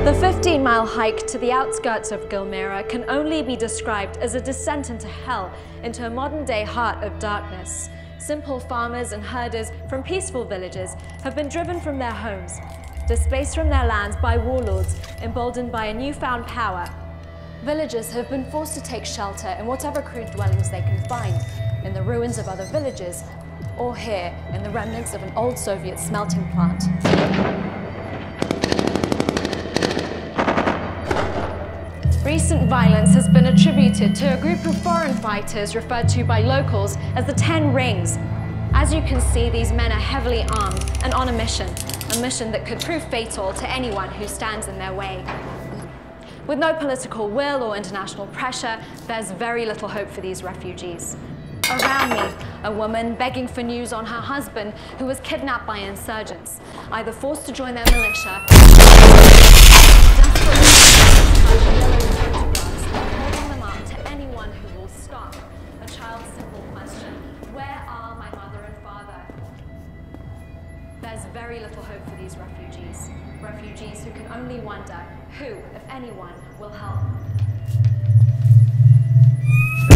The 15-mile hike to the outskirts of Gilmira can only be described as a descent into hell, into a modern-day heart of darkness. Simple farmers and herders from peaceful villages have been driven from their homes, displaced from their lands by warlords, emboldened by a newfound power. Villagers have been forced to take shelter in whatever crude dwellings they can find, in the ruins of other villages, or here in the remnants of an old Soviet smelting plant. Recent violence has been attributed to a group of foreign fighters referred to by locals as the 10 Rings. As you can see, these men are heavily armed and on a mission that could prove fatal to anyone who stands in their way. With no political will or international pressure, there's very little hope for these refugees. Around me, a woman begging for news on her husband who was kidnapped by insurgents, either forced to join their militia, holding them up to anyone who will stop. A child's simple question, where are my mother and father? There's very little hope for these refugees who can only wonder who, if anyone, will help.